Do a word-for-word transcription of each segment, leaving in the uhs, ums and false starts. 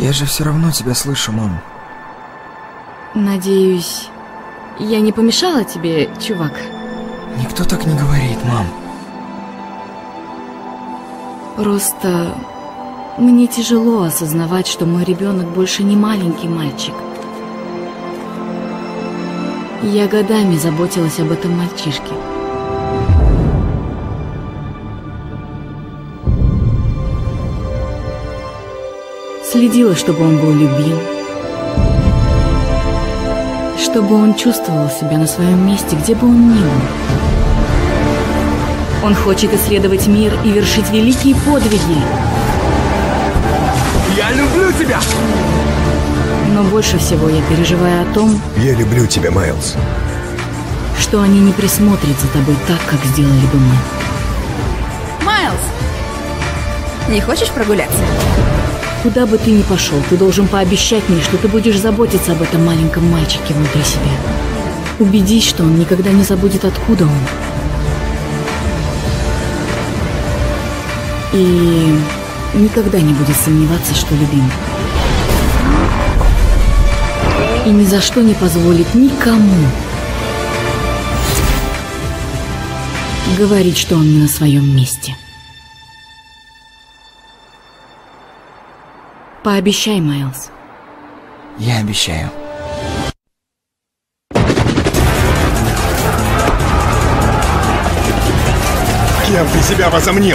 Я же все равно тебя слышу, мам. Надеюсь, я не помешала тебе, чувак? Никто так не говорит, мам. Просто мне тяжело осознавать, что мой ребенок больше не маленький мальчик. Я годами заботилась об этом мальчишке. Следила, чтобы он был любим, чтобы он чувствовал себя на своем месте, где бы он ни был. Он хочет исследовать мир и вершить великие подвиги. Я люблю тебя! Но больше всего я переживаю о том... Я люблю тебя, Майлз. Что они не присмотрят за тобой так, как сделали бы мы. Майлз! Не хочешь прогуляться? Куда бы ты ни пошел, ты должен пообещать мне, что ты будешь заботиться об этом маленьком мальчике внутри себя. Убедись, что он никогда не забудет, откуда он. И никогда не будет сомневаться, что любим. И ни за что не позволит никому говорить, что он не на своем месте. Пообещай, Майлз. Я обещаю. Кем ты себя возомнил?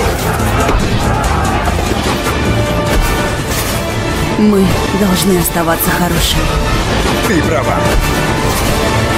Мы должны оставаться хорошими. Ты права.